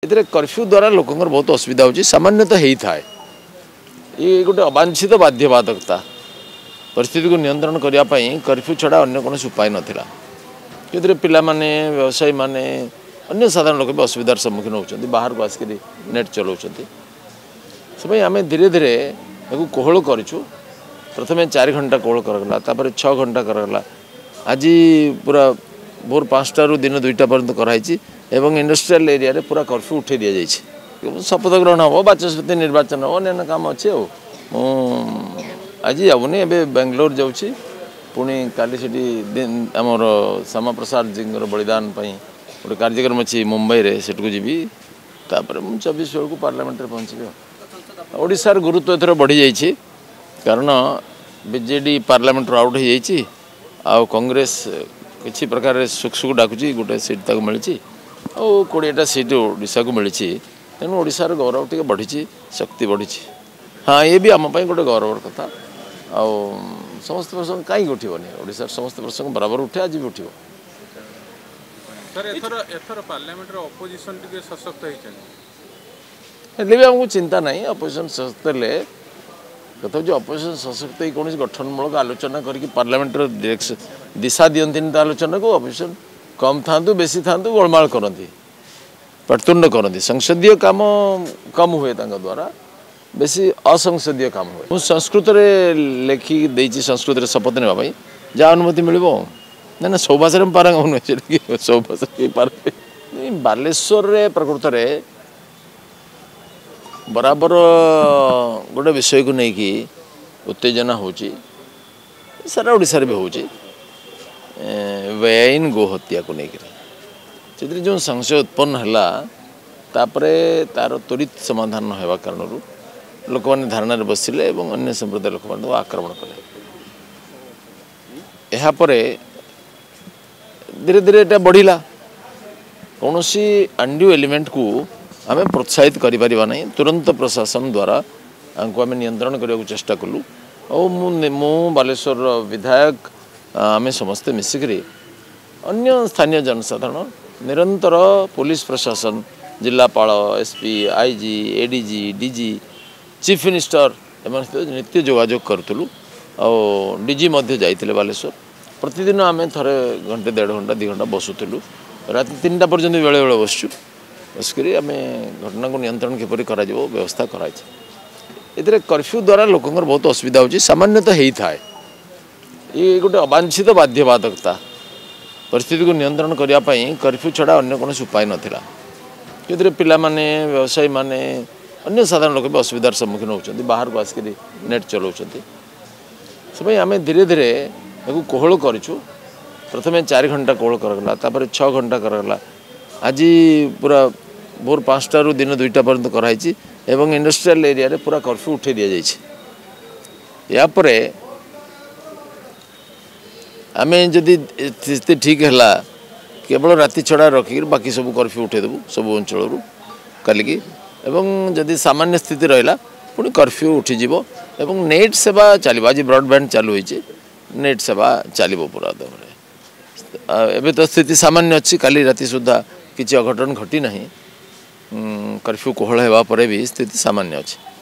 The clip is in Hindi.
ए कर्फ्यू द्वारा लोकंर बहुत असुविधा होची सामान्यतः हेई थाए ये गोटे अवांछित बाध्यबाधकता परिस्थिति को नियंत्रण करने पाई कर्फ्यू छड़ा अन्य कौन उपाय नाला कि पिला माने व्यवसायी माने अन्य साधारण लोक भी असुविधार सम्मुखीन होती बाहर को आसिक नेट चलाउछंती से आम धीरे धीरे कोहल करूँ प्रथम 4 घंटा कोहल करगला तापर 6 घंटा करगला आज पूरा भोर 5 रू दिन 2टा पर्यंत कराई एवं इंडस्ट्रियल एरिया रे पूरा कर्फ्यू उठे दि जाइए शपथ ग्रहण हम बाचस्पति निर्वाचन हम अन्य काम अच्छे आज जाऊनी एवं बेंगलोर जाऊँगी पुणी काली से आमर श्यामा प्रसाद जी बलिदान गोटे कार्यक्रम अच्छी मुंबई रे सेठू जी तापर 24 बेलू पार्लियामेंट रे पहुँचे ओडिशार गुरुत्व एथर बढ़ी जाइए कारण बीजेडी पार्लियामेंट आउट हो जाइए आउ कांग्रेस किसी प्रकार सुख सुख डाकुची गोटे सीट तक मिली और 20टा सीट ओडिशा को मिली तेणु ओडिशार गौरव टे बढ़ी शक्ति बढ़ी हाँ ये भी आम गोटे गौरवर कथा आउ समस्त प्रसंग कहीं उठबनी ओडिशार समस्त प्रसंग बराबर उठे आज भी उठो भी आमको चिंता नहीं अपोजिशन सशक्त हेले कथा जो अपोजिशन सशक्त कौन गठनमूलक आलोचना करके पार्लियामेंट दिशा दियंती आलोचना को अपोजिशन कम था बेसी था गोलमाल करती पाटतुंड करती संसदीय काम कम हुए द्वारा बेसी असंसदीय काम हुए मुझे संस्कृत लेखि देती संस्कृत शपथ ने जहाँ अनुमति मिल ना ना सब भाषा में पारंग हो सब भाषा पार बालेश्वर प्रकृत में बराबर गोटे विषय को लेकिन उत्तेजना होची सारा ओडिशा भी होची बेआईन गो हत्या को लेकर जो संशय उत्पन्न है तापरे तार त्वरित समाधान होगा कारण लोक मैंने धारणा बसिले और अन्य संप्रदाय लोक मैंने आक्रमण कले धीरे धीरे ये बढ़ला कौन सी अंड्यू एलिमेंट को आम प्रोत्साहित करें तुरंत प्रशासन द्वारा आम नियंत्रण करने को चेष्टा कलु और मु बालेश्वर विधायक आम समस्ते मिसिक अन्य स्थानीय जनसाधारण निरंतर पुलिस प्रशासन जिलापाल SP IG ADG DG chief minister एम नित्य जोगाजोग करूँ और डीजी जाइए बालेश्वर प्रतिदिन आम थे घंटे 1.5 घंटा 2 घंटा बसुलु रात 3टा पर्यंत बेले बेले बसचु बसिक आम घटना को नियंत्रण किपर कर व्यवस्था कराई ए कर्फ्यू द्वारा लोकंर बहुत असुविधा होची सामान्यतः हेई थाए ये गोटे अवांछित बाध्यबाधकता परिस्थिति को नियंत्रण करने पाई कर्फ्यू छड़ा अन्य कौन उपाय नाला कि पिला माने व्यवसायी माने अन्य साधारण लोक भी असुविधार सम्मुखीन होती बाहर को आसिक नेट चलाउछंती से आम धीरे धीरे कोहल करूँ प्रथम 4 घंटा कोहल करगला तापर 6 घंटा करगला आज पूरा भोर 5 रू दिन 2टा पर्यंत कराई एवं इंडस्ट्रियल एरिया रे पूरा कर्फ्यू उठे दि जाइए आम जदि स्थिति ठीक है केवल राति छड़ा रखिक बाकी सब कर्फ्यू उठेदेबू सब अंचल कालिकी एवं जदि सामान्य स्थिति रहा पुणी कर्फ्यू उठीज एवं नेट सेवा चलो आज ब्रॉडबैंड चालू होती नेट सेवा चलो पूरा एवं तो स्थिति सामान्य अच्छी काली राति सुधा किसी अघटन घटी ना कर्फ्यू कोहल होगा भी स्थिति सामान्य अच्छी।